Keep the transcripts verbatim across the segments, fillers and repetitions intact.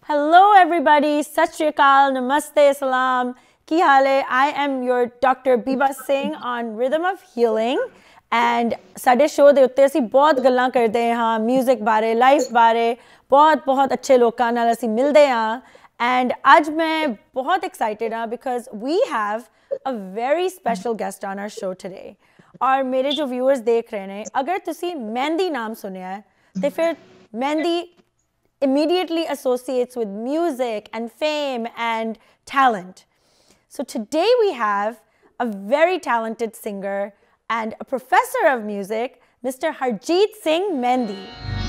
Hello everybody, Sat Shri Akal, Namaste, Salam, Ki haal hai? I am your Doctor Biba Singh on Rhythm of Healing and ਸਾਡੇ show ਦੇ ਉੱਤੇ ਅਸੀਂ ਬਹੁਤ ਗੱਲਾਂ ਕਰਦੇ ਹਾਂ ਮਿਊਜ਼ਿਕ ਬਾਰੇ, ਲਾਈਫ ਬਾਰੇ, ਬਹੁਤ ਬਹੁਤ ਅੱਛੇ ਲੋਕਾਂ ਨਾਲ ਅਸੀਂ ਮਿਲਦੇ ਹਾਂ and ਅੱਜ ਮੈਂ ਬਹੁਤ excited ਹਾਂ because we have a very special guest on our show today और मेरे जो viewers देख रहे हैं अगर ਤੁਸੀਂ ਮਹਿੰਦੀ ਨਾਮ ਸੁਣਿਆ ਹੈ ਤੇ ਫਿਰ ਮਹਿੰਦੀ immediately associates with music and fame and talent. So today we have a very talented singer and a professor of music, Mister Harjeet Singh Mehndi.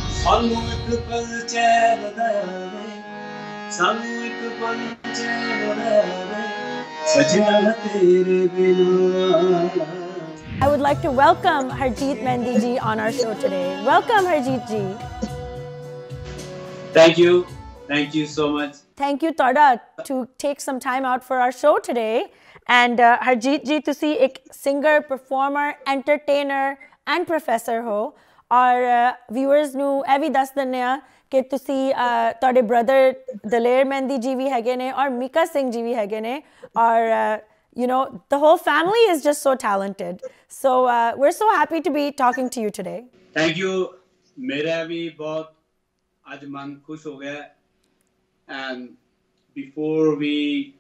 I would like to welcome Harjeet Mehndi ji on our show today. Welcome Harjeet ji. Thank you. Thank you so much. Thank you, Tada, to take some time out for our show today. And uh, Harjeet ji, ਤੁਸੀਂ ਇੱਕ singer, performer, entertainer and professor ਹੋ ਔਰ viewers ਨੂੰ ਇਹ ਵੀ ਦੱਸ ਦਿੰਦੇ ਆ ਕਿ ਤੁਸੀਂ ਤੁਹਾਡੇ brother ਦਲੇਰ ਮਹਿੰਦੀ ਜੀ ਵੀ ਹੈਗੇ ਨੇ ਔਰ ਮੀਕਾ ਸਿੰਘ ਜੀ ਵੀ ਹੈਗੇ ਨੇ ਔਰ you know the whole family is just so talented. So uh, we're so happy to be talking to you today. Thank you. मेरा भी बहुत आज मन खुश हो गया and before we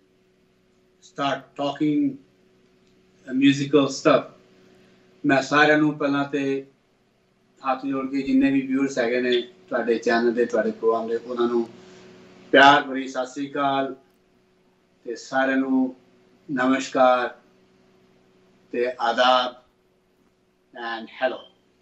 start talking uh, musical stuff मैं साਰਿਆਂ ਨੂੰ ਪਹਿਲਾਂ ਤੇ ਹੱਥ ਜੋੜ ਕੇ ਜਿੰਨੇ ਵੀ viewers ਹੈਗੇ ਨੇ ਤੁਹਾਡੇ ਚੈਨਲ ਦੇ ਤੁਹਾਡੇ ਪ੍ਰੋਗਰਾਮ ਦੇ ਉਹਨਾਂ ਨੂੰ ਪਿਆਰ ਭਰੀ ਸਤਿ ਸ੍ਰੀ ਅਕਾਲ ਤੇ ਸਾਰਿਆਂ ਨੂੰ ਨਮਸਕਾਰ ਤੇ ਆਦਾਬ and hello.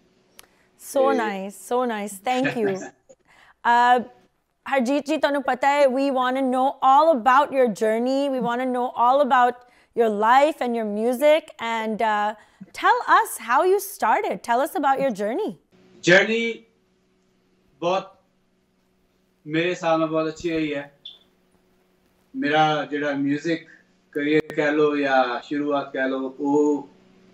So nice, so nice. Thank you. Uh, Harjeet ji, tanu pata hai, we want to know all about your journey. We want to know all about your life and your music. And uh, tell us how you started. Tell us about your journey. Journey, बहुत मेरे साथ में बहुत अच्छी रही है. मेरा जो music career कह लो या शुरुआत कह लो, वो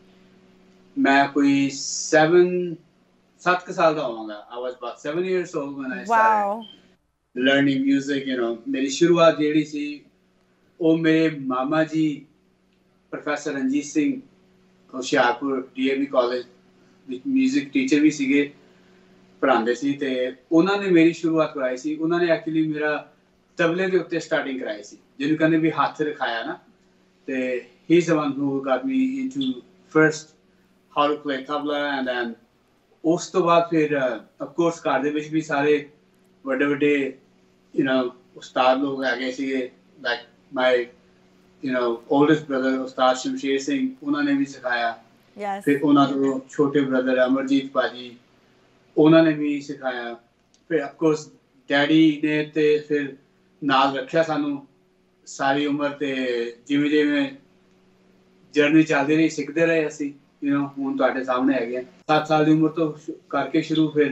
मैं कोई seven सात के साल का होऊंगा. I was about seven years old when I started wow. learning music. You know, मेरी शुरुआत जेडी सी, वो मेरे मामा जी professor Ranjit Singh Hoshiarpur D A V college ਵਿੱਚ म्यूजिक टीचर भी ਸੀਗੇ ਪੜ੍ਹਾਉਂਦੇ ਸੀ ਤੇ ਉਹਨਾਂ ਨੇ ਮੇਰੀ ਸ਼ੁਰੂਆਤ ਕਰਾਈ ਸੀ. ਉਹਨਾਂ ਨੇ ਐਕਚੁਅਲੀ ਮੇਰਾ ਤਬਲੇ ਦੇ ਉੱਤੇ ਸਟਾਰਟਿੰਗ ਕਰਾਈ ਸੀ ਜਿਹਨੂੰ ਕਹਿੰਦੇ ਵੀ ਹੱਥ ਰਖਾਇਆ ਨਾ ਤੇ he is the one who got me into first how to play tabla and then ਉਸ ਤੋਂ ਬਾਅਦ ਫਿਰ ਆਫ ਕੋਰਸ ਘਰ ਦੇ ਵਿੱਚ ਵੀ ਸਾਰੇ ਵੱਡੇ ਵੱਡੇ ਯੂ نو ਉਸਤਾਦ ਲੋਕ ਹੈਗੇ ਸੀਗੇ like my you know oldest brother ਉਸਤਾਦ ਸ਼ਮਸ਼ੇਰ ਸਿੰਘ ਉਹਨਾਂ ਨੇ ਵੀ ਸਿਖਾਇਆ ਯੈਸ ਫਿਰ ਉਹਨਾਂ ਤੋਂ ਛੋਟੇ ਬ੍ਰਦਰ ਅਮਰਜੀਤ ਭਾਜੀ ਉਹਨਾਂ ਨੇ ਵੀ ਸਿਖਾਇਆ ਫਿਰ ਆਫ ਕੋਰਸ ਡੈਡੀ ਨੇ ਤੇ ਫਿਰ ਨਾਲ ਰੱਖਿਆ ਸਾਨੂੰ ਸਾਰੀ ਉਮਰ ਤੇ ਜਿਵੇਂ ਜਿਵੇਂ ਜਰਨੀ ਚੱਲਦੀ ਰਹੀ ਸਿੱਖਦੇ ਰਹੇ ਅਸੀਂ you know ਹੁਣ ਤੁਹਾਡੇ ਸਾਹਮਣੇ ਹੈਗੇ ਸੱਤ ਸਾਲ ਦੀ ਉਮਰ ਤੋਂ ਕਰਕੇ ਸ਼ੁਰੂ ਫਿਰ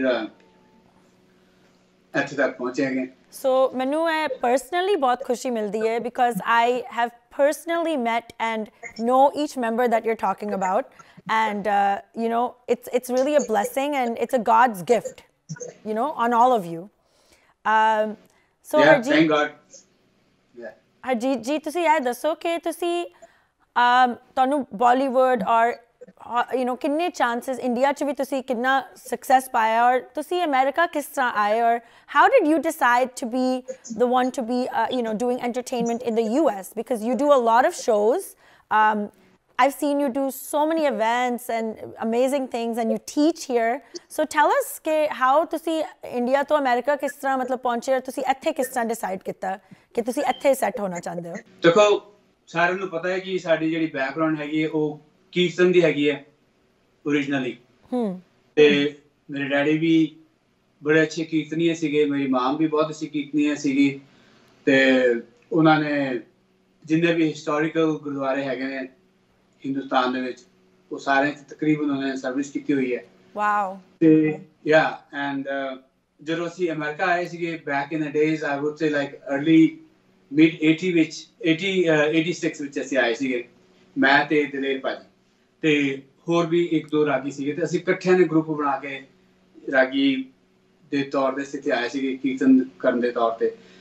ਇੱਥੇ ਤੱਕ ਪਹੁੰਚੇ ਹੈਗੇ ਸੋ ਮੈਨੂੰ ਇਹ ਪਰਸਨਲੀ ਬਹੁਤ ਖੁਸ਼ੀ ਮਿਲਦੀ ਹੈ because I have personally met and know each member that you're talking about and uh, you know it's it's really a blessing and it's a God's gift you know on all of you um so yeah, Harjeet, thank God yeah Harjeet ji ਤੁਸੀਂ ਇਹ ਦੱਸੋ ਕਿ ਤੁਸੀਂ um ਤੁਹਾਨੂੰ Bollywood or you know किन्ने chances India च भी तुसी कितना success पाया और तुसी America किस तरह आए और how did you decide to be the one to be uh, you know doing entertainment in the U S because you do a lot of shows um, I've seen you do so many events and amazing things and you teach here so tell us ke how tusi India to America किस तरह मतलब पहुंचे और तुसी ਇੱਥੇ ਕਿਸ ਤਰ੍ਹਾਂ decide ਕੀਤਾ ਕਿ ਤੁਸੀਂ ਇੱਥੇ set ਹੋਣਾ ਚਾਹੁੰਦੇ ਹੋ ਦੇਖੋ ਸਾਰਿਆਂ ਨੂੰ ਪਤਾ ਹੈ ਕਿ ਸਾਡੀ ਜਿਹੜੀ ਬੈਕਗ੍ਰਾਉਂਡ ਹੈਗੀ ਹੈ ਉਹ ਕੀਰਤਨ ਦੀ ਹੈਗੀ ਹੈ ओरिजिनली ਤੇ ਮੇਰੇ ਡੈਡੀ ਵੀ ਬੜੇ ਅੱਛੇ ਕੀਰਤਨੀਏ ਸੀਗੇ ਮੇਰੀ ਮਾਂ ਵੀ ਬਹੁਤ ਅੱਛੀ ਕੀਰਤਨੀਏ ਸੀਗੀ ਤੇ ਉਹਨਾਂ ਨੇ ਜਿੰਨੇ ਵੀ ਹਿਸਟੋਰੀਕਲ ਗੁਰਦੁਆਰੇ ਹੈਗੇ ਨੇ ਹਿੰਦੁਸਤਾਨ ਦੇ ਵਿੱਚ ਉਹ ਸਾਰੇ ਤਕਰੀਬਨ ਉਹਨਾਂ ਨੇ ਸਰਵਿਸ ਕੀਤੀ ਹੋਈ ਹੈ ਵਾਓ ਤੇ ਯਾ ਐਂਡ ਜਦੋਂ ਅਸੀਂ ਅਮਰੀਕਾ ਆਏ ਸੀਗੇ back in the days I would say like early mid eighty ਵਿੱਚ eighty eighty-six ਵਿੱਚ ਅਸੀਂ ਆਏ ਸੀਗੇ ਮੈਂ ਤੇ ਦਲੇਰ ਭਾਜੀ ਤੇ ਹੋਰ ਵੀ ਇੱਕ ਦੋ ਰਾਗੀ ਸੀਗੇ ਤੇ ਅਸੀਂ ਇਕੱਠਿਆਂ ਨੇ ਗਰੁੱਪ ਬਣਾ ਕੇ ਰਾਗੀ ਦੇ ਤੌਰ ਤੇ ਇੱਥੇ ਆਏ ਸੀਗੇ ਕੀਰਤਨ ਕਰਨ ਦੇ ਤੌਰ ਤੇ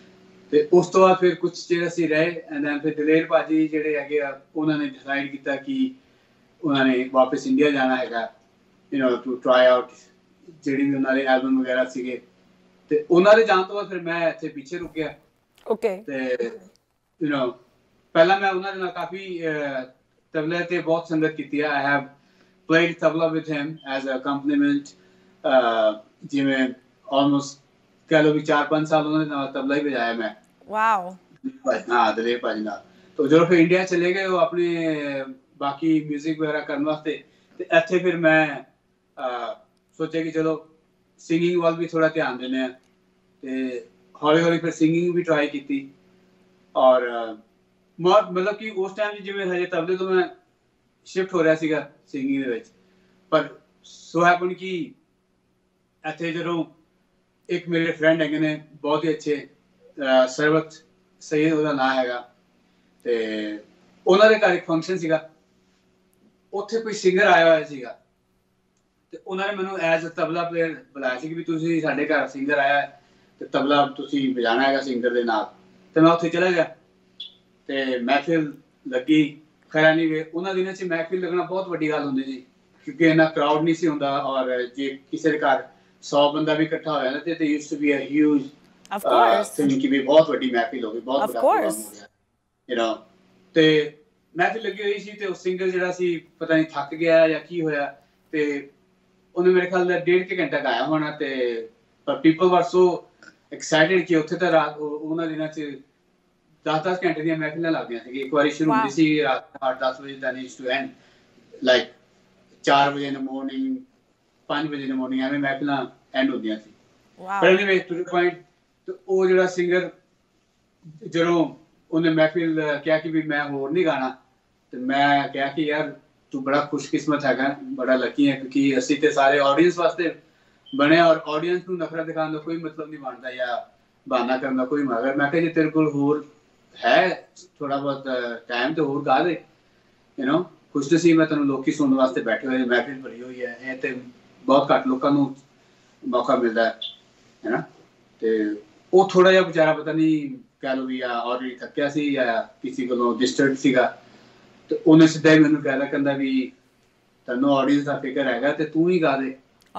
ਤੇ ਉਸ ਤੋਂ ਬਾਅਦ ਫਿਰ ਕੁਝ ਚਿਰ ਅਸੀਂ ਰਹੇ ਐਂਡ ਦੈਨ ਫਿਰ ਦਲੇਰ ਭਾਜੀ ਜਿਹੜੇ ਹੈਗੇ ਆ ਉਹਨਾਂ ਨੇ ਡਿਸਾਈਡ ਕੀਤਾ ਕਿ ਉਹਨਾਂ ਨੇ ਵਾਪਸ ਇੰਡੀਆ ਜਾਣਾ ਹੈਗਾ you know to try out ਜਿਹੜੀ ਵੀ ਉਹਨਾਂ ਦੇ ਐਲਬਮ ਵਗੈਰਾ ਸੀਗੇ ਤੇ ਉਹਨਾਂ ਦੇ ਜਾਣ ਤੋਂ ਬਾਅਦ ਫਿਰ ਮੈਂ ਇੱਥੇ ਪਿੱਛੇ ਰੁਕ ਗਿਆ ਓਕੇ ਤੇ ਯੂ نو ਪਹਿਲਾਂ ਮੈਂ ਉਹਨਾਂ ਦੇ ਨਾਲ ਕਾਫੀ ਤਬਲੇ ਤੇ ਬਹੁਤ ਸੰਗਤ ਕੀਤੀ ਹੈ I have played tabla with him as a accompaniment ਜਿਵੇਂ almost कह लो भी चार पांच साल उन्होंने तबला ही बजाया मैं वाओ हाँ दलेर भाजी नाल तो जो फिर इंडिया चले गए वो अपने बाकी म्यूजिक वगैरह करने वास्ते ते इत्थे फिर मैं सोचा कि चलो सिंगिंग वाल भी थोड़ा ध्यान देने हैं ते हौली हौली फिर सिंगिंग भी ट्राई की और मतलब कि उस टाइम जिवें हजे तबले तो मैं शिफ्ट हो रहा सीगा सिंगिंग दे विच पर सो हैपन कि इत्थे जदों एक मेरे फ्रेंड है ने बहुत ही अच्छे सरवत सईद ਉਹਦਾ ਨਾਂ ਹੈਗਾ ਤੇ ਉਹਨਾਂ ਦੇ ਘਰ ਇੱਕ ਫੰਕਸ਼ਨ ਸੀਗਾ ਉੱਥੇ ਕੋਈ ਸਿੰਗਰ ਆਇਆ ਹੋਇਆ ਸੀਗਾ ਤੇ ਉਹਨਾਂ ਨੇ ਮੈਨੂੰ ਐਜ਼ ਅ ਤਬਲਾ ਪਲੇਅਰ ਬੁਲਾਇਆ ਸੀ ਕਿ ਵੀ ਤੁਸੀਂ ਸਾਡੇ ਘਰ ਸਿੰਗਰ ਆਇਆ ਤੇ ਤਬਲਾ ਤੁਸੀਂ ਵਜਾਣਾ ਹੈਗਾ ਸਿੰਗਰ ਦੇ ਨਾਲ ਤੇ ਮੈਂ ਉੱਥੇ ਚਲਾ ਗਿਆ ਤੇ ਮਹਿਫਿਲ ਲੱਗੀ ਖੈਰ ਨਹੀਂ ਵੇ ਉਹਨਾਂ ਦਿਨਾਂ 'ਚ ਮਹਿਫਿਲ ਲੱਗਣਾ ਬਹੁਤ ਵੱਡੀ ਗੱਲ ਹੁੰਦੀ ਸੀ ਕਿਉਂਕਿ ਇੰਨਾ ਕਰਾਊਡ ਨਹੀਂ ਸੀ ਹੁੰਦਾ ਔਰ ਜੇ ਕਿਸੇ ਦੇ ਘਰ सौ बंदा भी इकट्ठा हो जाता तो used to be a huge of course thing की भी बहुत बड़ी महफिल हो गई बहुत बड़ा प्रोग्राम हो गया यू नो ਤੇ महफिल लगी हुई ਸੀ ਤੇ ਉਹ ਸਿੰਗਰ ਜਿਹੜਾ ਸੀ ਪਤਾ ਨਹੀਂ ਥੱਕ ਗਿਆ ਜਾਂ ਕੀ ਹੋਇਆ ਤੇ ਉਹਨੇ ਮੇਰੇ ਖਿਆਲ ਨਾਲ ਡੇਢ ਕੇ ਘੰਟਾ ਗਾਇਆ ਹੋਣਾ ਤੇ ਪਰ ਪੀਪਲ ਵਰ ਸੋ ਐਕਸਾਈਟਡ ਕਿ ਉੱਥੇ ਤਾਂ ਰਾਤ ਉਹਨਾਂ ਦਿਨਾਂ 'ਚ ਦਸ ਦਸ ਘੰਟੇ ਦੀਆਂ ਮਹਿਫਿਲਾਂ ਲੱਗਦੀਆਂ ਸੀ ਇੱਕ ਵਾਰੀ ਸ਼ੁਰੂ ਹੁੰਦੀ ਸੀ ਰਾਤ ਅੱਠ ਦਸ ਵਜੇ ਦਾ ਨੀਡ ਟੂ ਐਂਡ ਲਾਈਕ ਚਾਰ ਵਜੇ ਇਨ ਮਾਰਨਿੰਗ पांच बजे इन मॉर्निंग एवं महफिल एंड होंदियां सी पर एनीवे टू द पॉइंट तो वो जिहड़ा सिंगर जदों उन्हें महफिल कहा कि भी मैं होर नहीं गाना तो मैं कहा कि यार तू बड़ा खुशकिस्मत हैगा बड़ा लकी है क्योंकि असीं ते सारे ऑडियंस वास्ते बने और ऑडियंस नूं नफरत दिखाने का कोई मतलब नहीं बनता या बहाना करने का कोई मगर मैं कहा जे तेरे कोल होर है थोड़ा बहुत टाइम तो होर गा दे यू नो खुश नसीब मैं तैनूं लोकी सुनने वास्ते बैठे हुए महफिल भरी हुई है ये ते बहुत घट लोगों को मौका मिलता है है ना तो वो थोड़ा जिहा बेचारा पता नहीं कह लो भी या ऑलरेडी थकिया सी या किसी को डिस्टर्ब सीगा तो उन्हें सीधा ही मैनूं कहदा कहंदा भी तैनूं ऑडियंस का फिक्र हैगा ते तू ही गा दे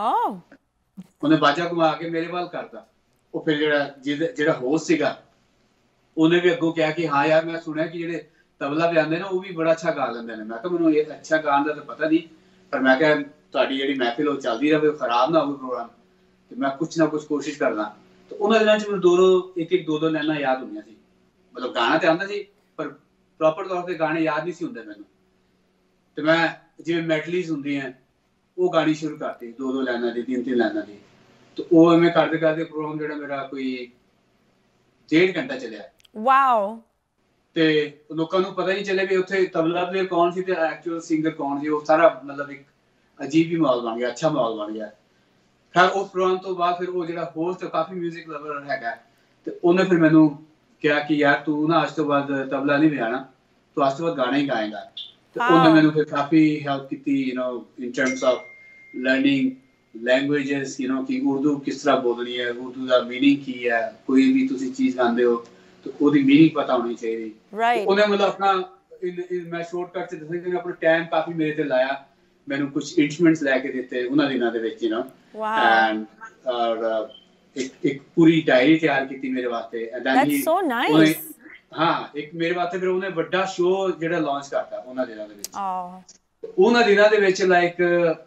उन्हें बाजा घुमा के मेरे वाल करता वो फिर जिहड़ा जिहड़ा होस्ट सीगा उन्हें भी अगों कहा कि हाँ यार मैं सुनिया कि जिहड़े तबला बजांदे ने वो भी बड़ा अच्छा गा लैंदे ने मैं कहा मैनूं ये अच्छा गाण दा तो पता नहीं पर मैं कहा ਤੁਹਾਡੀ ਜਿਹੜੀ ਮਹਿਫਿਲ ਉਹ ਚੱਲਦੀ ਰਹੇ ਖਰਾਬ ਨਾ ਹੋਵੇ ਪ੍ਰੋਗਰਾਮ ਤੇ ਮੈਂ ਕੁਝ ਨਾ ਕੁਝ ਕੋਸ਼ਿਸ਼ ਕਰਦਾ ਤੇ ਉਹਨਾਂ ਦਿਨਾਂ 'ਚ ਮੈਨੂੰ ਦੋ ਦੋ ਇੱਕ ਇੱਕ ਦੋ ਦੋ ਲਾਈਨਾਂ ਯਾਦ ਹੁੰਦੀਆਂ ਸੀ ਮਤਲਬ ਗਾਣਾ ਤੇ ਆਉਂਦਾ ਸੀ ਪਰ ਪ੍ਰੋਪਰ ਤੌਰ ਤੇ ਗਾਣੇ ਯਾਦ ਨਹੀਂ ਸੀ ਹੁੰਦੇ ਮੈਨੂੰ ਤੇ ਮੈਂ ਜਿਵੇਂ ਮੈਡਲੀਜ਼ ਹੁੰਦੀਆਂ ਉਹ ਗਾਣੀ ਸ਼ੁਰੂ ਕਰਤੀ ਦੋ ਦੋ ਲਾਈਨਾਂ ਦੀ ਤਿੰਨ ਤਿੰਨ ਲਾਈਨਾਂ ਦੀ ਤੇ ਉਹ ਐਵੇਂ ਕਰਦੇ ਕਰਦੇ ਪ੍ਰੋਗਰਾਮ ਜਿਹੜਾ ਮੇਰਾ ਕੋਈ ਡੇਢ ਘੰਟਾ ਚੱਲਿਆ ਵਾਓ ਤੇ ਲੋਕਾਂ ਨੂੰ ਪਤਾ ਨਹੀਂ ਚੱਲਿਆ ਵੀ ਉੱਥੇ ਤਬਲਾ ਪਲੇਅਰ ਕੌਣ ਸੀ ਤੇ ਐਕਚੁਅਲ ਸਿੰਗਰ ਕੌਣ ਸੀ ਉਹ ਸਾਰਾ ਮਤਲਬ ਇੱਕ अजीब ही माहौल बन गया अच्छा माहौल बन गया खैर उस प्रोग्राम तो बाद फिर वो जो होस्ट काफी म्यूजिक लवर हैगा तो उन्हें फिर मैनू कहा कि यार तू ना आज तो बाद तबला नहीं बजाना तो आज तो बाद गाना ही गाएगा तो उन्हें मैनू फिर काफी हेल्प की you know in terms of learning languages you know कि उर्दू किस तरह बोलनी है उर्दू का मीनिंग की है कोई भी तुसी चीज गांदे हो तो ओदी मीनिंग पता होनी चाहिए राइट उन्हें मतलब अपना इन, इन मैं शॉर्टकट से दसना कि अपना टाइम काफी मेरे ते लाया मैंने कुछ इंस्ट्रूमेंट्स लेके दिते उन्हां दिनां दे विच यू नो एंड और एक एक पूरी डायरी तैयार की मेरे वास्ते and then he so nice हां एक मेरे वास्ते फिर उन्हें बड़ा शो जेड़ा लॉन्च करता उन्हां दिनां दे विच हां उन्हां दिनां दे विच लाइक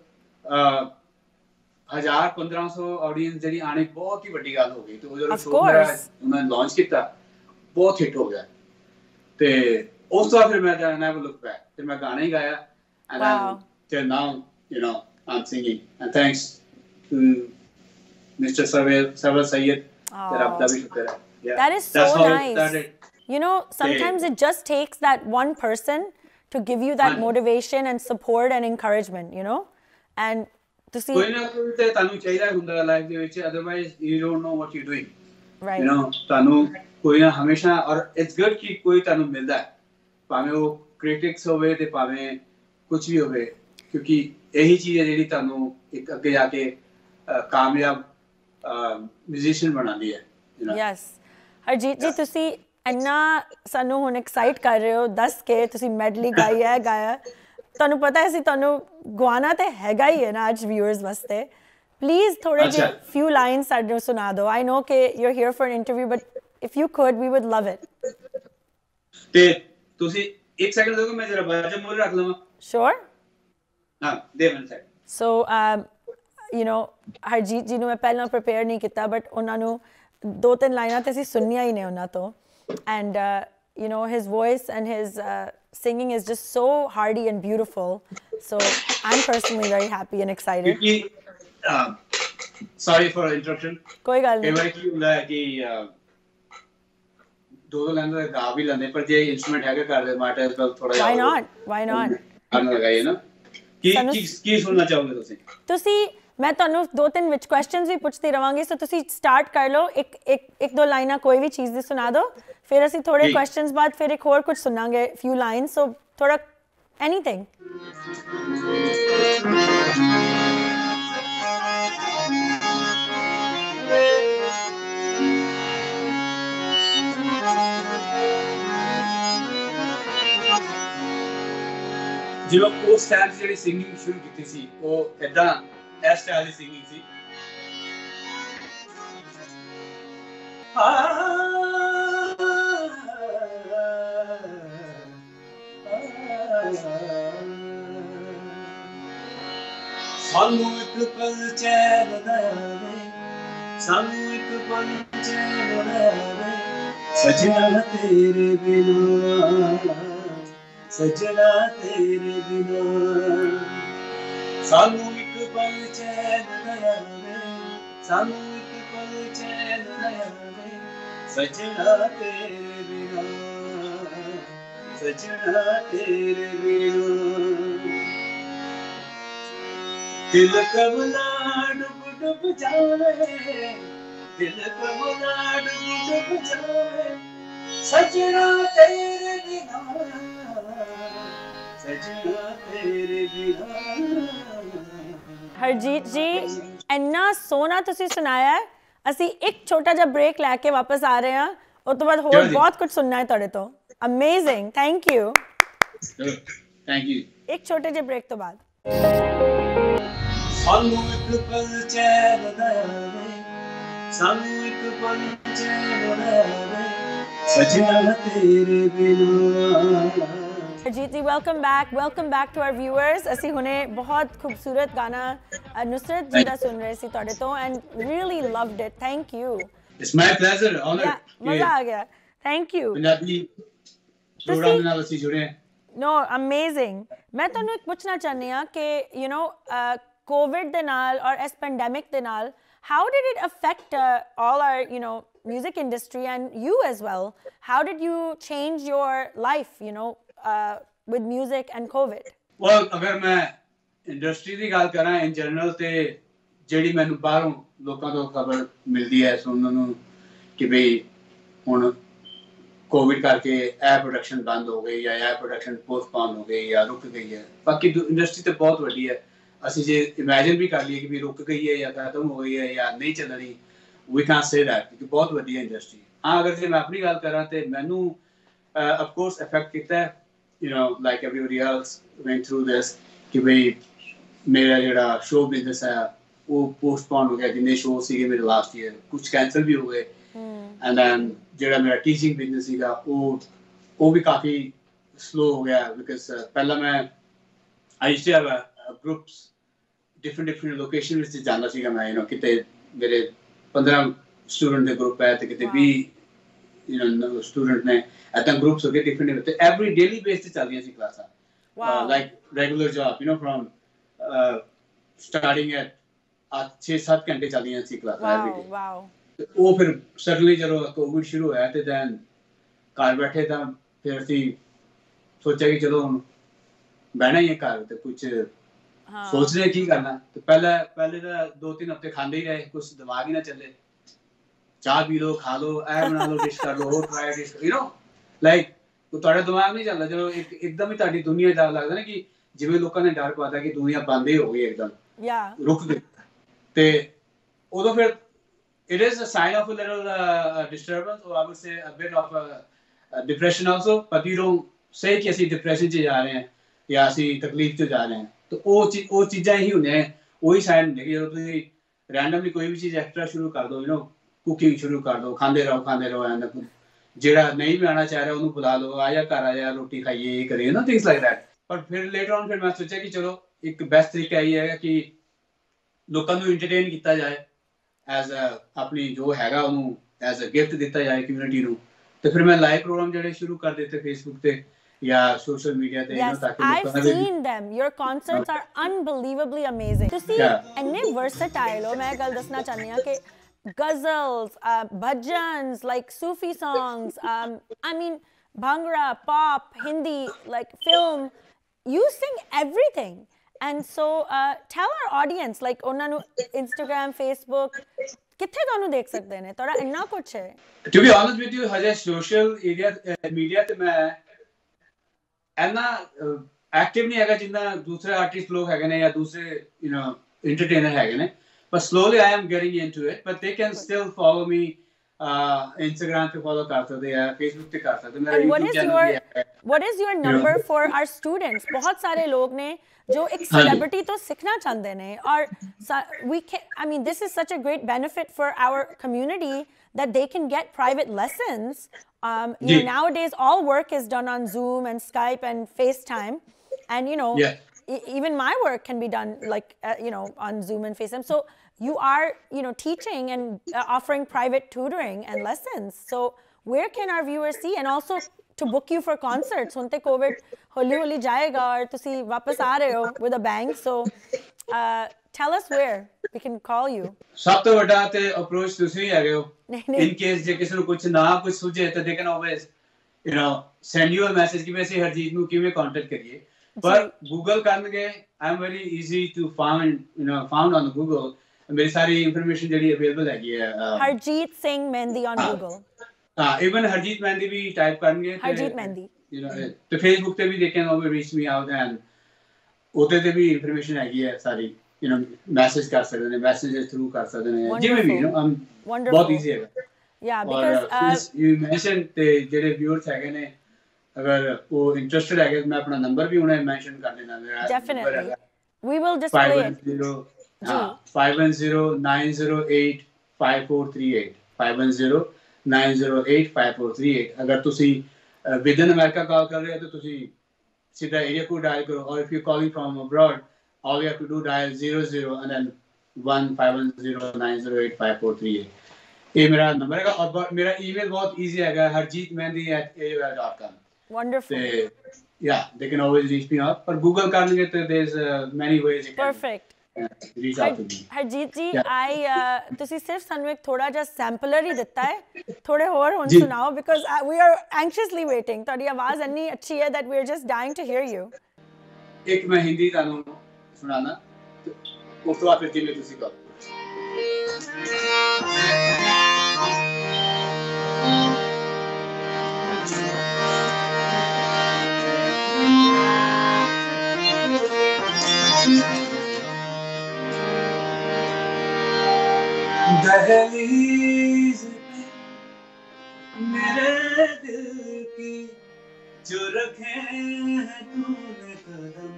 हजार पंद्रह सौ ऑडियंस जेडी आनी बहुत ही बड़ी गल हो गई तो जो शो उन्होंने लॉन्च किया बहुत हिट हो गया ते उस तो फिर मैं नेवर लुक बैक फिर मैं गाना ही गाया and wow. till now you know I'm singing and thanks to Mister Sarwar Sarwar Sayyed that Abu Dhabi shukar hai yeah that is so nice you know sometimes it just takes that one person to give you that motivation and support and encouragement you know and to see koi na koi te tanu chahiye hunda life de vich otherwise you don't know what you're doing right you know tanu koi na hamesha aur it's good ki koi tanu milda hai ਭਾਵੇਂ ਉਹ critics ਹੋਵੇ ਤੇ ਭਾਵੇਂ ਕੁਝ ਵੀ ਹੋਵੇ क्योंकि यही चीज है जी तुहानू एक अगे जाके कामयाब म्यूजिशियन बनाती है यस ਹਰਜੀਤ ਜੀ ਤੁਸੀਂ ਇੰਨਾ ਸਾਨੂੰ ਹੁਣ ਐਕਸਾਈਟ ਕਰ ਰਹੇ ਹੋ ਦੱਸ ਕੇ ਤੁਸੀਂ ਮੈਡਲੀ ਗਾਈ ਹੈ ਗਾਇਆ ਤੁਹਾਨੂੰ ਪਤਾ ਅਸੀਂ ਤੁਹਾਨੂੰ ਗਵਾਣਾ ਤੇ ਹੈਗਾ ਹੀ ਹੈ ਨਾ ਅੱਜ ਵਿਊਅਰਸ ਵਾਸਤੇ ਪਲੀਜ਼ ਥੋੜੇ ਜਿਹੇ few lines ਸਾਨੂੰ ਸੁਣਾ ਦਿਓ I know ਕਿ you're here for an interview but if you could we would love it ਤੇ ਤੁਸੀਂ ਇੱਕ ਸੈਕਿੰਡ ਦਿਓ ਮੈਂ ਜਰਾ ਬਾਜਾ ਮੋਰ ਰੱਖ ਲਵਾਂ sure ਹਾਂ ਦੇ ਮੈਨੂੰ second so um you know Harjit ji ਨੂੰ ਮੈਂ ਪਹਿਲਾਂ ਪ੍ਰਪੇਅਰ ਨਹੀਂ ਕੀਤਾ ਬਟ ਉਹਨਾਂ ਨੂੰ ਦੋ ਤਿੰਨ ਲਾਈਨਾਂ ਤੇ ਅਸੀਂ ਸੁਣੀਆਂ ਹੀ ਨੇ ਉਹਨਾਂ ਤੋਂ and uh, you know his voice and his uh, singing is just so hearty and beautiful so I'm personally very happy and excited ਕਿਉਂਕਿ sorry for interruption ਕੋਈ ਗੱਲ ਨਹੀਂ ਕਈ ਵਾਰ ਕੀ ਹੁੰਦਾ ਹੈ ਕਿ ਦੋ ਦੋ ਲਾਈਨਾਂ ਦਾ ਗਾ ਵੀ ਲੈਂਦੇ ਪਰ ਜੇ ਇਨਸਟਰੂਮੈਂਟ ਹੈਗਾ ਕਰਦੇ ਮਾਟਰ ਥੋੜਾ ਜਿਹਾ why not why not ਕਰਨ ਲਗਾਈਏ ਨਾ ਕੀ ਕੀ ਸੁਣਨਾ ਚਾਹੋਗੇ ਤੁਸੀਂ ਤੁਸੀਂ ਮੈਂ ਤੁਹਾਨੂੰ ਦੋ ਤਿੰਨ ਵਿੱਚ ਕੁਐਸਚਨਸ ਵੀ ਪੁੱਛਦੀ ਰਵਾਂਗੀ ਸੋ ਤੁਸੀਂ ਸਟਾਰਟ ਕਰ ਲਓ ਇੱਕ ਇੱਕ ਇੱਕ ਦੋ ਲਾਈਨਾਂ ਕੋਈ ਵੀ ਚੀਜ਼ ਦੀ ਸੁਣਾ ਦਿਓ ਫਿਰ ਅਸੀਂ ਥੋੜੇ ਕੁਐਸਚਨਸ ਬਾਅਦ ਫਿਰ ਇੱਕ ਹੋਰ ਕੁਝ ਸੁਣਾਂਗੇ few lines so ਥੋੜਾ anything ਜਦੋਂ ਉਸ ਟਾਈਮ ਜਿਹੜੀ ਸਿੰਗਿੰਗ ਸ਼ੁਰੂ ਕੀਤੀ ਸੀ ਉਹ ਇਦਾਂ ਇਸ ਸਟਾਈਲ ਦੀ ਸਿੰਗਿੰਗ ਸੀ ਸਾਨੂੰ ਇੱਕ ਪਲ ਚੈਨ ਦੇਵੇ ਸਾਨੂੰ ਇੱਕ ਪਲ ਚੈਨ ਦੇਵੇ ਸਜਣਾ ਤੇਰੇ ਬਿਨਾਂ ਸਜਣਾ ਤੇਰੇ ਬਿਨਾਂ ਸਾਨੂੰ ਇੱਕ ਪਲ ਚੈਨ ਦੇਵੇ ਸਾਨੂੰ ਇੱਕ ਪਲ ਚੈਨ ਦੇਵੇ ਸਜਣਾ ਤੇਰੇ ਬਿਨਾਂ ਸਜਣਾ ਤੇਰੇ ਬਿਨਾਂ ਦਿਲ ਕਮਲਾ ਡੁੱਬ ਡੁੱਬ ਜਾਵੇ ਦਿਲ ਕਮਲਾ ਡੁੱਬ ਡੁੱਬ ਜਾਵੇ ਸਜਣਾ ਤੇਰੇ ਬਿਨਾਂ ਸਜਣਾ ਤੇਰੇ ਬਿਨਾਂ ਹਰਜੀਤ ਜੀ ਇੰਨਾ ਸੋਹਣਾ ਤੁਸੀਂ ਸੁਣਾਇਆ ਅਸੀਂ ਇੱਕ ਛੋਟਾ ਜਿਹਾ ਬ੍ਰੇਕ ਲੈ ਕੇ ਵਾਪਸ ਆ ਰਹੇ ਹਾਂ ਉਸ ਤੋਂ ਬਾਅਦ ਹੋਰ ਬਹੁਤ ਕੁਝ ਸੁਣਨਾ ਹੈ ਤੁਹਾਡੇ ਤੋਂ amazing thank you thank you ਇੱਕ ਛੋਟੇ ਜਿਹੇ ਬ੍ਰੇਕ ਤੋਂ ਬਾਅਦ ਸਾਨੂੰ ਇੱਕ ਪਲ ਚੈਨ ਦੇਵੇ ਸਾਨੂੰ ਇੱਕ ਪਲ ਚੈਨ ਦੇਵੇ ਸਜਣਾ ਤੇਰੇ ਬਿਨਾਂ Harjeet ji, welcome back. Welcome back to our viewers. ਅਸੀਂ ਹੁਣੇ ਬਹੁਤ ਖੂਬਸੂਰਤ ਗਾਣਾ ਨੁਸਰਤ ਜੀ ਦਾ ਸੁਣ ਰਹੇ ਸੀ ਤੁਹਾਡੇ ਤੋਂ and really loved it. Thank you. It's my pleasure. Honor. Yeah, ਮਜ਼ਾ ਆ ਗਿਆ. Thank you. ਪੰਜਾਬੀ ਪ੍ਰੋਗਰਾਮ ਨਾਲ ਅਸੀਂ ਜੁੜੇ ਹਾਂ. No, amazing. ਮੈਂ ਤੁਹਾਨੂੰ ਇੱਕ ਪੁੱਛਣਾ ਚਾਹੁੰਦੀ ਹਾਂ ਕਿ you know COVID ਦੇ ਨਾਲ ਔਰ ਇਸ pandemic ਦੇ ਨਾਲ how did it affect uh, all our you know music industry and you as well? How did you change your life, you know? Uh, with music and COVID? Well, ਅਗਰ ਮੈਂ industry ਦੀ ਗੱਲ ਕਰਾਂ in general ਤੇ ਜਿਹੜੀ ਮੈਨੂੰ ਬਾਹਰੋਂ ਲੋਕਾਂ ਤੋਂ ਖਬਰ ਮਿਲਦੀ ਹੈ ਸੁਣਨ ਨੂੰ ਕਿ ਬਈ ਹੁਣ ਕੋਵਿਡ ਕਰਕੇ ਇਹ ਪ੍ਰੋਡਕਸ਼ਨ ਬੰਦ ਹੋ ਗਈ ਜਾਂ ਇਹ ਪ੍ਰੋਡਕਸ਼ਨ ਪੋਸਟਪੋਨ ਹੋ ਗਈ ਜਾਂ ਰੁਕ ਗਈ ਹੈ ਬਾਕੀ ਇੰਡਸਟਰੀ ਤੇ ਬਹੁਤ ਵੱਡੀ ਹੈ ਅਸੀਂ ਜੇ ਇਮੇਜਿਨ ਵੀ ਕਰ ਲਈਏ ਕਿ ਵੀ ਰੁਕ ਗਈ ਹੈ ਜਾਂ ਖਤਮ ਹੋ ਗਈ ਹੈ ਜਾਂ ਨਹੀਂ ਚੱਲਣੀ we can't say that ਕਿਉਂਕਿ ਬਹੁਤ ਵੱਡੀ ਹੈ ਇੰਡਸਟਰੀ ਹਾਂ ਅਗਰ ਜੇ ਮੈਂ ਆਪਣੀ ਗੱਲ ਕਰਾਂ ਤੇ ਮੈਨੂੰ of course affect ਕੀਤਾ ਹੈ you know like everybody else went through this ਕਿ ਬਈ ਮੇਰਾ ਜਿਹੜਾ ਸ਼ੋਅ ਬਿਜ਼ਨਸ ਹੈ ਉਹ ਪੋਸਟਪੋਨ ਹੋ ਗਿਆ ਜਿੰਨੇ ਸ਼ੋਅ ਸੀਗੇ ਮੇਰੇ ਲਾਸਟ ਈਅਰ ਕੁਝ ਕੈਂਸਲ ਵੀ ਹੋ ਗਏ ਐਂਡ ਦੈਨ ਜਿਹੜਾ ਮੇਰਾ ਟੀਚਿੰਗ ਬਿਜ਼ਨਸ ਸੀਗਾ ਉਹ ਉਹ ਵੀ ਕਾਫੀ ਸਲੋ ਹੋ ਗਿਆ ਬਿਕਾਜ਼ ਪਹਿਲਾਂ ਮੈਂ I used to have groups different different location ਵਿੱਚ ਜਾਂਦਾ ਸੀਗਾ ਮੈਂ ਯੂ ਨੋ ਕਿਤੇ ਮੇਰੇ ਪੰਦਰਾਂ ਸਟੂਡੈਂਟ ਦੇ ਗਰੁੱਪ ਹੈ ਤੇ ਕਿਤੇ ਵੀਹ you know student ne atan groups ho ge different te every daily base te chaldiyan si classes wow uh, like regular job you know from uh, starting at six seven ਘੰਟੇ chaldiyan si classes wow, every day wow ਤੇ ਉਹ ਫਿਰ suddenly ਜਦੋਂ Covid ਸ਼ੁਰੂ ਹੋਇਆ ਤੇ then ਘਰ ਬੈਠੇ ਤਾਂ ਫਿਰ ਅਸੀਂ ਸੋਚਿਆ ਕਿ ਚਲੋ ਹੁਣ ਬਹਿਣਾ ਹੀ ਹੈ ਘਰ ਤੇ ਕੁਝ ਹਾਂ ਸੋਚ ਰਹੇ ਕੀ ਕਰਨਾ ਤੇ ਪਹਿਲੇ ਪਹਿਲੇ ਤਾਂ ਦੋ ਤਿੰਨ ਹਫ਼ਤੇ ਖਾਂਦੇ ਹੀ ਰਹੇ ਕੁਝ ਦਿਮਾਗ ਹੀ ਨਾ ਚੱਲੇ ਚਾਹ ਪੀ ਲੋ ਖਾ ਲੋ ਐ ਬਣਾ ਲੋ ਡਿਸ਼ ਕਰ ਲੋ ਹੋਰ try dish you know like ਤੁਹਾਡਾ ਦਿਮਾਗ ਨਹੀਂ ਚੱਲਦਾ ਜਦੋਂ ਇੱਕ ਇੱਕਦਮ ਹੀ ਤੁਹਾਡੀ ਦੁਨੀਆ ਦਾ ਲੱਗਦਾ ਨਾ ਕਿ ਜਿਵੇਂ ਲੋਕਾਂ ਨੇ ਡਰ ਪਾਤਾ ਕਿ ਦੁਨੀਆ ਬੰਦ ਹੀ ਹੋ ਗਈ ਇੱਕਦਮ ਯਾ ਰੁਕ ਗਈ ਤੇ ਉਦੋਂ ਫਿਰ it is a sign of a little uh, disturbance, or I would say a bit of a, a depression also. But you don't say कि ਅਸੀਂ depression ਚ ਜਾ ਰਹੇ ਹਾਂ ਜਾਂ ਅਸੀਂ ਤਕਲੀਫ ਚ ਜਾ ਰਹੇ ਹਾਂ, तो ਉਹ ਚੀਜ਼ ਉਹ ਚੀਜ਼ਾਂ ਹੀ ਹੁੰਦੀਆਂ ਨੇ, ਉਹੀ ਸਾਈਨ ਹੁੰਦੇ ਕਿ ਜਦੋਂ ਤੁਸੀਂ ਰੈਂਡਮਲੀ ਕੋਈ ਵੀ ਚੀਜ਼ ਐਕਸਟਰਾ ਸ਼ੁਰੂ ਕਰ ਦੋ, ਯੂ نو ਕੁਕਿੰਗ ਸ਼ੁਰੂ ਕਰ ਦੋ, ਖਾਂਦੇ ਰਹੋ ਖਾਂਦੇ ਰਹੋ, ਐਂਡ ਜਿਹੜਾ ਨਹੀਂ ਵੀ ਆਉਣਾ ਚਾਹ ਰਿਹਾ ਉਹਨੂੰ ਬੁਲਾ ਲਓ, ਆ ਜਾ ਘਰ ਆ ਜਾ, ਰੋਟੀ ਖਾਈਏ, ਇਹ ਕਰੀਏ ਨਾ, ਥਿੰਗਸ ਲਾਈਕ ਦੈਟ। ਪਰ ਫਿਰ ਲੇਟਰ ਔਨ ਫਿਰ ਮੈਂ ਸੋਚਿਆ ਕਿ ਚਲੋ ਇੱਕ ਬੈਸਟ ਤਰੀਕਾ ਇਹ ਹੈਗਾ ਕਿ ਲੋਕਾਂ ਨੂੰ ਇੰਟਰਟੇਨ ਕੀਤਾ ਜਾਏ, ਐਜ਼ ਅ ਆਪਣੀ ਜੋ ਹੈਗਾ ਉਹਨੂੰ ਐਜ਼ ਅ ਗਿਫਟ ਦਿੱਤਾ ਜਾਏ ਕਮਿਊਨਿਟੀ ਨੂੰ। ਤੇ ਫਿਰ ਮੈਂ ਲਾਈਵ ਪ੍ਰੋਗਰਾਮ ਜਿਹੜੇ ਸ਼ੁਰੂ ਕਰ ਦਿੱਤੇ ਫੇਸਬੁੱਕ ਤੇ ਜਾਂ ਸੋਸ਼ਲ ਮੀਡੀਆ ਤੇ। Yes, I've seen them. Your concerts are unbelievably amazing. ਤੁਸੀਂ ਇੰਨੇ versatile ਹੋ। ਮੈਂ ਗੱਲ ਦੱਸਣਾ ਚਾਹੁੰਦੀ ਹਾਂ ਕਿ ghazals, uh, bhajans, like Sufi songs, um, I mean bhangra, pop, Hindi, like film, you sing everything. And so uh, tell our audience, like ਉਹਨਾਂ ਨੂੰ Instagram, Facebook ਕਿੱਥੇ ਤੁਹਾਨੂੰ ਦੇਖ ਸਕਦੇ ਨੇ? ਤੁਹਾਡਾ ਇੰਨਾ ਕੁਛ ਹੈ। To be honest with you, ਹਜੇ ਸੋਸ਼ਲ ਏਰੀਆ ਮੀਡੀਆ ਤੇ ਮੈਂ ਇੰਨਾ ਐਕਟਿਵ ਨਹੀਂ ਹੈਗਾ ਜਿੰਨਾ ਦੂਸਰੇ ਆਰਟਿਸਟ ਲੋਕ ਹੈਗੇ ਨੇ ਜਾਂ ਦੂਸਰੇ ਯੂ نو entertainer ਹੈਗੇ ਨੇ। But slowly I am getting into it. But they can still follow me. Uh, Instagram पे follow कर सकते हैं, Facebook पे कर सकते हैं। मेरा YouTube चैनल भी है। What is your number for our students? बहुत सारे लोग ने जो एक celebrity तो सीखना चाहते ने, और we can, I mean, this is such a great benefit for our community that they can get private lessons. Um, you know, nowadays all work is done on Zoom and Skype and FaceTime, and you know, yeah. e- even my work can be done like uh, you know on Zoom and FaceTime. So you are, you know, teaching and uh, offering private tutoring and lessons. So where can our viewers see, and also to book you for concerts? Hunte COVID holi holi jayega aur tusi wapas aa rahe ho with a bang. So uh, tell us where we can call you. ਸਭ ਤੋਂ ਵੱਡਾ ਤੇ approach ਤੁਸੀਂ ਹੈਗੇ ਹੋ। In case ਜੇ ਕਿਸੇ ਨੂੰ ਕੁਝ ਨਾ ਕੁਝ ਸੁਝੇ ਤਾਂ they can always, you know, send you a message ਕਿ ਵੈਸੇ ਹਰਜੀਤ ਨੂੰ ਕਿਵੇਂ ਕੰਟੈਕਟ ਕਰੀਏ। ਪਰ ਗੂਗਲ ਕਰਨਗੇ, I am very easy to find, you know, found on Google. ਮੇਰੀ ਸਾਰੀ ਇਨਫੋਰਮੇਸ਼ਨ ਜਿਹੜੀ ਅਵੇਲੇਬਲ ਹੈਗੀ ਹੈ। Harjit Singh Mehndi on Google. ਹਾਂ, ਇਵਨ ਹਰਜੀਤ ਮਹਿੰਦੀ ਵੀ ਟਾਈਪ ਕਰਨਗੇ ਹਰਜੀਤ ਮਹਿੰਦੀ, ਯੂ نو, ਤੇ ਫੇਸਬੁੱਕ ਤੇ ਵੀ they can always reach me out, and ਉਹਦੇ ਤੇ ਵੀ ਇਨਫੋਰਮੇਸ਼ਨ ਹੈਗੀ ਹੈ ਸਾਰੀ, ਯੂ نو, ਮੈਸੇਜ ਕਰ ਸਕਦੇ ਨੇ, ਮੈਸੇजेस ਥਰੂ ਕਰ ਸਕਦੇ ਨੇ, ਜਿਵੇਂ ਵੀ, ਯੂ نو, ਬਹੁਤ ਈਜ਼ੀ ਹੈਗਾ। Yeah, because uh, you mentioned ਤੇ ਜਿਹੜੇ viewers ਹੈਗੇ ਨੇ, ਅਗਰ ਉਹ ਇੰਟਰਸਟਡ ਹੈਗੇ, ਮੈਂ ਆਪਣਾ ਨੰਬਰ ਵੀ ਉਹਨੇ ਮੈਂਸ਼ਨ ਕਰ ਦੇਣਾ ਮੇਰਾ। Definitely, we will display it. five one zero nine zero eight five four three eight five one zero nine zero eight five four three eight। ਅਗਰ ਤੁਸੀਂ ਵਿਦਨ ਅਮਰੀਕਾ ਕਾਲ ਕਰ ਰਹੇ ਹੋ ਤਾਂ ਤੁਸੀਂ ਸਿੱਧਾ ਏਰੀਆ ਕੋਡ ਡਾਇਲ ਕਰੋ, or if you calling from abroad all you have to do dial zero zero and then one five one zero nine zero eight five four three eight। ਇਹ ਮੇਰਾ number ਹੈਗਾ, ਔਰ ਮੇਰਾ email ਬਹੁਤ easy ਹੈਗਾ, harjeet mehndi at a o l dot com। Wonderful। ਤੇ yeah, they can always reach me out, ਪਰ Google ਕਰਨਗੇ ਤੇ there's uh, many ways you can perfect reach out to me। Harjeet ਜੀ, I ਤੁਸੀਂ ਸਿਰਫ ਸਾਨੂੰ ਇੱਕ ਥੋੜਾ ਜਿਹਾ ਸੈਂਪਲਰ ਹੀ ਦਿੱਤਾ ਹੈ, ਥੋੜੇ ਹੋਰ ਹੁਣ ਸੁਣਾਓ, because we are anxiously waiting। ਤੁਹਾਡੀ ਆਵਾਜ਼ ਇੰਨੀ ਅੱਛੀ ਹੈ that we are just dying to hear you। ਇੱਕ ਮੈਂ ਹਿੰਦੀ ਤੁਹਾਨੂੰ ਸੁਣਾਣਾ, ਉਸ ਤੋਂ ਬਾਅਦ ਫਿਰ ਜਿਵੇਂ ਤੁਸੀਂ ਕਹੋ। दहलीज मेरे दिल की जो रखे हैं तूने कदम,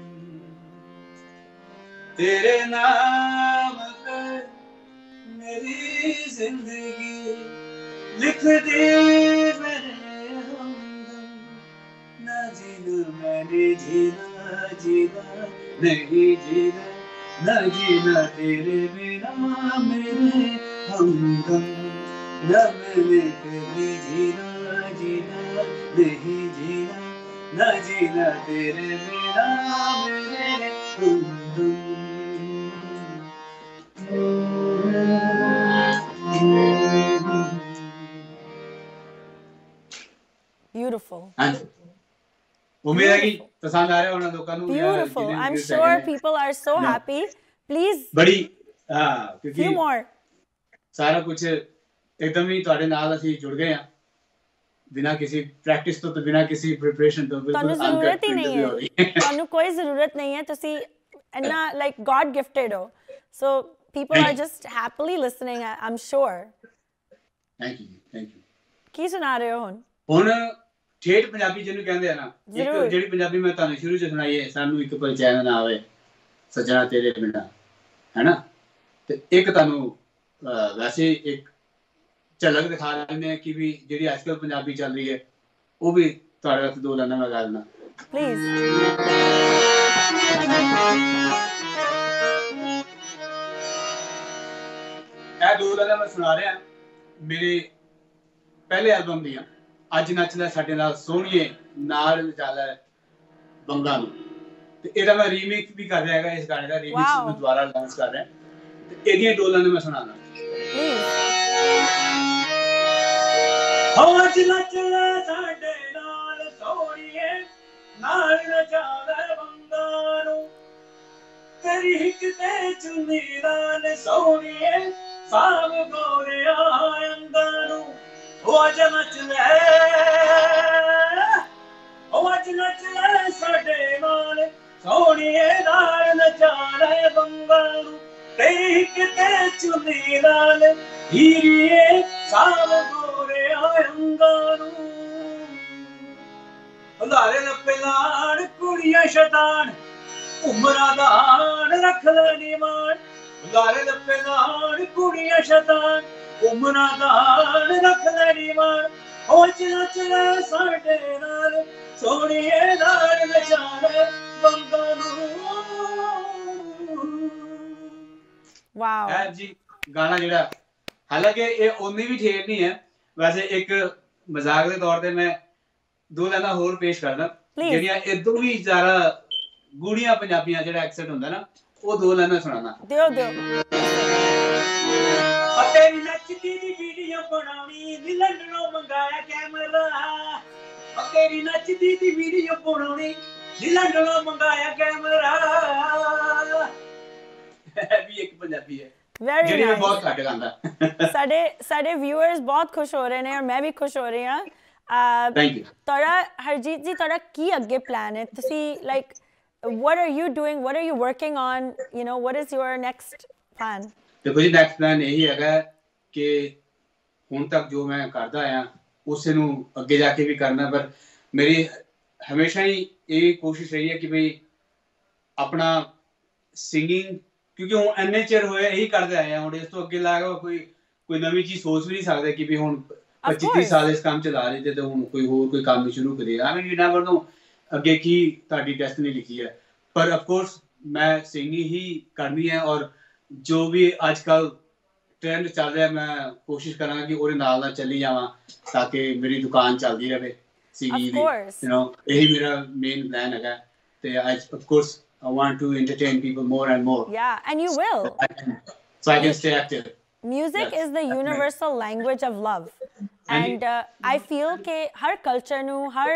तेरे नाम पर मेरी जिंदगी लिख दी मैंने हमदम। ना जीना मैंने जीना, जीना नहीं जीना, ना जीना तेरे बिना मेरे हमदम। ना मैंने कभी जीना, जीना नहीं जीना, ना जीना तेरे बिना मेरे हमदम। Beautiful। उम्मीद है कि पसंद आ रहा है उन लोगों को। Beautiful। I'm sure people are so happy। Please बड़ी हाँ, क्योंकि few more। सारा कुछ एकदम ही ਤੁਹਾਡੇ ਨਾਲ ਅਸੀਂ ਜੁੜ ਗਏ ਆ, ਬਿਨਾ ਕਿਸੇ ਪ੍ਰੈਕਟਿਸ ਤੋਂ, ਬਿਨਾ ਕਿਸੇ ਪ੍ਰੀਪਰੇਸ਼ਨ ਤੋਂ। ਤੁਹਾਨੂੰ ਜ਼ਰੂਰਤ ਹੀ ਨਹੀਂ ਹੈ, ਤੁਹਾਨੂੰ ਕੋਈ ਜ਼ਰੂਰਤ ਨਹੀਂ ਹੈ, ਤੁਸੀਂ ਇੰਨਾ ਲਾਈਕ ਗॉड ਗਿਫਟਡ ਹੋ। So people are just happily listening, I'm sure. Thank you, thank you. ਕੀ ਸੁਣਾ ਰਹੇ ਹੋ ਹੁਣ? ਹੁਣ ਠੇਠ ਪੰਜਾਬੀ ਜਿਹਨੂੰ ਕਹਿੰਦੇ ਆ ਨਾ, ਇੱਕ ਜਿਹੜੀ ਪੰਜਾਬੀ ਮੈਂ ਤੁਹਾਨੂੰ ਸ਼ੁਰੂ ਚ ਸੁਣਾਈ ਹੈ, ਸਾਨੂੰ ਇੱਕ ਪਰਚੈਨ ਨਾ ਆਵੇ ਸੱਜਣਾ ਤੇਰੇ ਬਿਨਾਂ, ਹੈਨਾ, ਤੇ ਇੱਕ ਤੁਹਾਨੂੰ ਵੈਸੇ ਇੱਕ ਝਲਕ ਦਿਖਾ ਦਿੰਦੇ ਆ ਕਿ ਵੀ ਜਿਹੜੀ ਅੱਜ ਕੱਲ੍ਹ ਪੰਜਾਬੀ ਚੱਲ ਰਹੀ ਹੈ, ਉਹ ਵੀ ਤੁਹਾਡੇ ਵਾਸਤੇ ਦੋ ਲਾਈਨਾਂ ਮੈਂ ਗਾ ਦਿੰਦਾ। ਪਲੀਜ਼। ਇਹ ਦੋ ਲਾਈਨਾਂ ਮੈਂ ਸੁਣਾ ਰਿਹਾ ਮੇਰੇ ਪਹਿਲੇ ਐਲਬਮ ਦੀਆਂ, ਅੱਜ ਨੱਚ ਲੈ ਸਾਡੇ ਨਾਲ ਸੋਹਣੀਏ ਨਾਲ ਨਚਾ ਲੈ ਬੰਗਾ ਨੂੰ, ਤੇ ਇਹਦਾ ਮੈਂ ਰੀਮੇਕ ਵੀ ਕਰ ਰਿਹਾ ਹੈਗਾ, ਇਸ ਗਾਣੇ ਦਾ ਰੀਮਿਕਸ ਮੈਂ ਦੁਬਾਰਾ ਲਾਂਚ ਕਰ ਰਿਹਾ, ਤੇ ਇਹਦੀਆਂ ਦੋ ਲਾਈਨਾਂ ਮੈਂ ਸੁਣਾਉਣਾ। ਹੋ ਅੱਜ ਨੱਚ ਲੈ ਸਾਡੇ ਨਾਲ ਸੋਹਣੀਏ ਨਾਲ ਨਚਾ ਲੈ ਬੰਗਾ ਨੂੰ, ਤੇਰੀ ਹਿੱਕ ਤੇ ਚੁੰਨੀ ਨਾਲ ਸੋਹਣੀਏ ਸਾਬ ਗੋਰਿਆ ਅੰਗਾਂ ਨੂੰ, ਉਹ ਅੱਜ ਨੱਚ ਲੈ, ਉਹ ਅੱਜ ਨੱਚ ਲੈ ਸਾਡੇ ਨਾਲ ਸੋਹਣੀਏ ਨਾਲ ਨਚਾ ਲੈ ਬੰਗਾ ਨੂੰ, ਤੇਰੀ ਹਿੱਕ ਤੇ ਚੁੰਨੀ ਨਾਲ ਹੀਰੀਏ ਸਾਬ ਗੋਰਿਆ ਅੰਗਾਂ ਨੂੰ, ਹਲਾਰੇ ਲੱਪੇ ਲਾਣ ਕੁੜੀਆਂ ਸ਼ੈਤਾਨ ਉਮਰਾਂ ਦਾ ਹਾਣ ਰੱਖ ਲੈ ਨੀ ਮਾਣ, ਹਲਾਰੇ ਲੱਪੇ ਲਾਣ ਕੁੜੀਆਂ ਸ਼ੈਤਾਨ ਉਮਰਾਂ ਦਾ ਹਾਣ ਰੱਖ ਲੈ ਨੀ ਮਾਣ, ਉਹ ਅੱਜ ਨੱਚ ਲੈ ਸਾਡੇ ਨਾਲ ਸੋਹਣੀਏ ਨਾਲ ਨਚਾ ਲੈ ਬੰਗਾ ਨੂੰ। ਵਾਓ। ਇਹ ਜੀ ਗਾਣਾ ਜਿਹੜਾ, ਹਾਲਾਂਕਿ ਇਹ ਓਨੀ ਵੀ ਠੇਠ ਨਹੀਂ ਹੈ, ਵੈਸੇ ਇੱਕ ਮਜ਼ਾਕ ਦੇ ਤੌਰ ਤੇ ਮੈਂ ਦੋ ਲਾਈਨਾਂ ਹੋਰ ਪੇਸ਼ ਕਰਦਾ ਜਿਹੜੀਆਂ ਇਦੋਂ ਵੀ ਜ਼ਿਆਦਾ ਗੂੜੀਆਂ ਪੰਜਾਬੀਆਂ ਜਿਹੜਾ ਐਕਸੈਂਟ ਹੁੰਦਾ ਨਾ, ਉਹ ਦੋ ਲਾਈਨਾਂ ਸੁਣਾਣਾ। ਦਿਓ ਦਿਓ। ਤੇਰੀ ਨੱਚਦੀ ਦੀ ਵੀਡੀਓ ਬਣਾਉਣੀ ਨੀ ਲੰਡਨੋਂ ਮੰਗਾਇਆ ਕੈਮਰਾ, ਤੇਰੀ ਨੱਚਦੀ ਦੀ ਵੀਡੀਓ ਬਣਾਉਣੀ ਨੀ ਲੰਡਨੋਂ ਮੰਗਾਇਆ ਕੈਮਰਾ, ਇਹ ਵੀ ਇੱਕ ਪੰਜਾਬੀ ਹੈ ਜਿਹੜੀ ਮੈਂ ਬਹੁਤ ਘੱਟ ਗਾਉਂਦਾ। ਸਾਡੇ ਸਾਡੇ ਵਿਊਅਰਸ ਬਹੁਤ ਖੁਸ਼ ਹੋ ਰਹੇ ਨੇ ਔਰ ਮੈਂ ਵੀ ਖੁਸ਼ ਹੋ ਰਹੀ ਹਾਂ। Thank you. ਤੁਹਾਡਾ ਹਰਜੀਤ ਜੀ, ਤੁਹਾਡਾ ਕੀ ਅੱਗੇ ਪਲਾਨ ਹੈ? ਤੁਸੀਂ like what are you doing, what are you working on, you know, what is your next plan? ਦੇਖੋ ਜੀ, ਨੈਕਸਟ ਪਲਾਨ ਇਹੀ ਹੈਗਾ ਕਿ ਹੁਣ ਤੱਕ ਜੋ ਮੈਂ ਕਰਦਾ ਆਇਆ ਉਸੇ ਨੂੰ ਅੱਗੇ ਜਾ ਕੇ ਵੀ ਕਰਨਾ, ਪਰ ਮੇਰੀ ਹਮੇਸ਼ਾ ਹੀ ਇਹ ਕੋਸ਼ਿਸ਼ ਰਹੀ ਹੈ ਕਿ ਬਈ ਆਪਣਾ ਸਿੰਗਿੰਗ, ਕਿਉਂਕਿ ਹੁਣ ਇੰਨੇ ਚਿਰ ਹੋਏ ਇਹੀ ਕਰਦੇ ਆਏ ਆ, ਹੁਣ ਇਸ ਤੋਂ ਅੱਗੇ ਲਾ ਕੇ ਕੋਈ ਕੋਈ ਨਵੀਂ ਚੀਜ਼ ਸੋਚ ਵੀ ਨਹੀਂ ਸਕਦੇ ਕਿ ਵੀ ਹੁਣ ਪੱਚੀ ਤੀਹ ਸਾਲ ਇਸ ਕੰਮ ਚਲਾ ਰਹੇ ਤੇ ਹੁਣ ਕੋਈ ਹੋਰ ਕੋਈ ਕੰਮ ਸ਼ੁਰੂ ਕਰੀਏ। ਆਈ ਮੀਨ ਯੂ ਨੈਵਰ ਨੋ ਅੱਗੇ ਕੀ ਤੁਹਾਡੀ ਡੈਸਟੀਨੀ ਲਿਖੀ ਹੈ, ਪਰ ਅਫਕੋਰਸ ਮੈਂ ਸਿੰਗਿੰਗ ਹੀ ਕਰਨੀ ਹੈ, ਔਰ ਜੋ ਵੀ ਅੱਜ ਕੱਲ੍ਹ ਟ੍ਰੈਂਡ ਚੱਲ ਰਿਹਾ ਮੈਂ ਕੋਸ਼ਿਸ਼ ਕਰਾਂਗਾ ਕਿ ਉਹਦੇ ਨਾਲ ਨਾਲ ਚੱਲੀ ਜਾਵਾਂ ਤਾਂ ਕਿ ਮੇਰੀ ਦੁਕਾਨ ਚੱਲਦੀ ਰਹੇ ਸਿੰਗਿੰਗ ਦੀ, ਯੂ ਨੋ, ਇਹੀ ਮੇਰਾ ਮੇਨ ਪਲਾਨ ਹੈਗਾ। ਤੇ ਅੱਜ of course I want to entertain people more and more. Yeah, and you will. So I can, so I can stay active. Music yes, is the universal right. language of love. And uh, I feel कि हर culture ਨੂੰ हर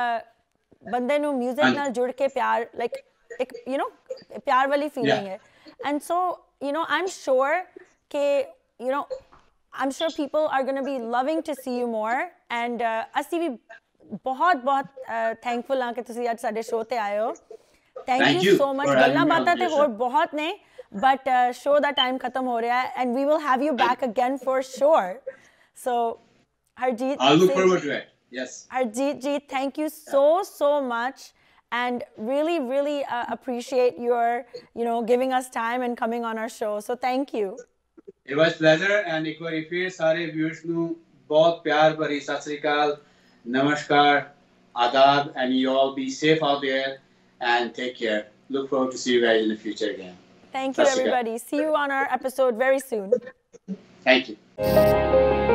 ਬੰਦੇ ਨੂੰ music ਨਾਲ ਜੁੜ ਕੇ ਪਿਆਰ, like ਇੱਕ you know ਪਿਆਰ ਵਾਲੀ feeling ਹੈ, and so you know I'm sure कि you know I'm sure people are going to be loving to see you more, and uh, ਅਸੀਂ ਵੀ ਬਹੁਤ ਬਹੁਤ thankful ਹਾਂ ਕਿ ਤੁਸੀਂ ਅੱਜ ਸਾਡੇ show ਤੇ ਆਏ ਹੋ। Thank, Thank you, you so much. ਗੱਲਾਂ ਬਾਤਾਂ ਤੇ ਹੋਰ ਬਹੁਤ ਨੇ, but uh, show the time ਖਤਮ ਹੋ ਰਿਹਾ ਹੈ, and we will have you back again for sure. So Harjeet, I'll look forward to it. Yes. Harjeet ji, thank you so so much, and really really uh, appreciate your you know giving us time and coming on our show. So thank you. It was pleasure, and ਇੱਕ ਵਾਰੀ ਫਿਰ ਸਾਰੇ viewers ਨੂੰ ਬਹੁਤ ਪਿਆਰ ਭਰੀ ਸਤਿ ਸ੍ਰੀ ਅਕਾਲ, ਨਮਸਕਾਰ, ਆਦਾਬ, and you all be safe out there. And take care. Look forward to see you guys in the future again. Thank you, everybody. See you on our episode very soon. Thank you.